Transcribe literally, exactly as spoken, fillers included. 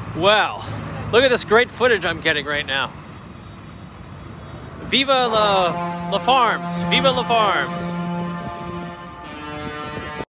Wow, look at this great footage I'm getting right now. Viva la, la Farms, Viva la Farms.